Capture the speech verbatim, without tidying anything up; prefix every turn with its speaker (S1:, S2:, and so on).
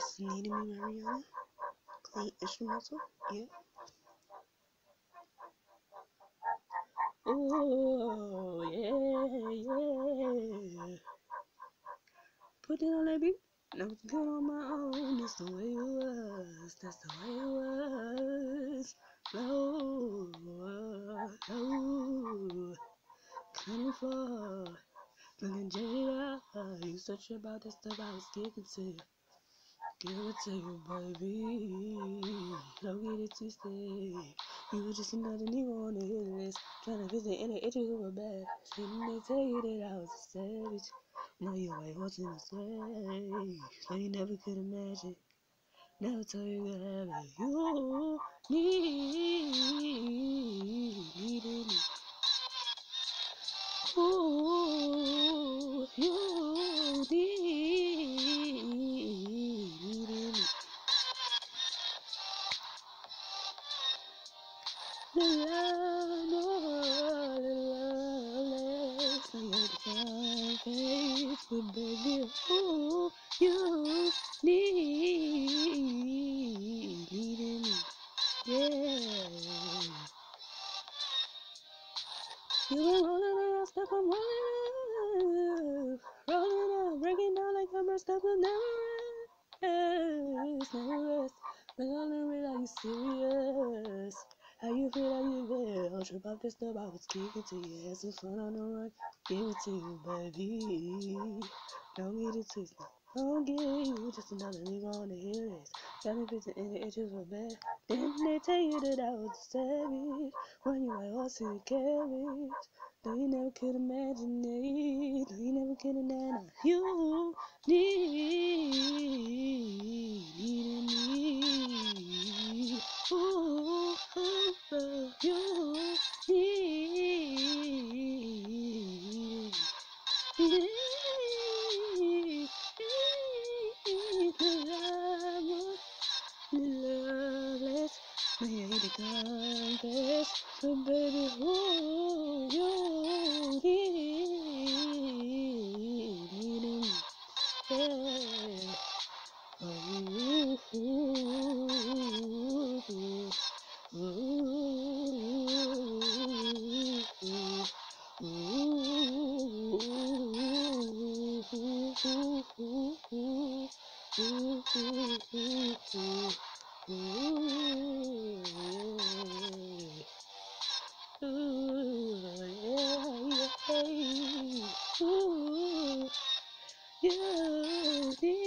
S1: This is Nina Me Mariana. Clean instrumental. Yeah. Oh, yeah, yeah. Put it on that beat. Never good on my own. That's the way it was. That's the way it was. Low, low. Coming for. Looking jaded out. You such about that stuff I was kicking to you. Give it to you, baby. Don't get it twisted. You were just another nigga on the hit list. Trying to visit any edges of a bad. Didn't they tell you that I was a savage? Now you ain't watching the slave. So you never could imagine. Never told you could have it. You need, needed me. Ooh, you need, needed me. The love, more, the love less. I had to find faith, but baby, ooh, you need, needing me, yeah. You been rolling up, step I'm rolling up, rolling up, breaking down like I'm a step of never rest, never rest. But I don't realize you serious. How you feel, how you feel? I'll trip off this stuff I was kicking to you. Had some fun on the run. Give it to you, baby. Don't get it twisted. Don't get you just another nigga on the hill list. Got me bitching in the edges of bed. Didn't they tell you that I was a savage? Run you like horse in a carriage. Though you never could imagine it. Though you never could imagine it. You need, needing me. Ooh, ooh, ooh, you need, need, the love, the loveless. May I hate to confess, but baby, ooh, you need, needing me, yeah. Ooh, ooh, ooh, ooh, ooh, ooh, you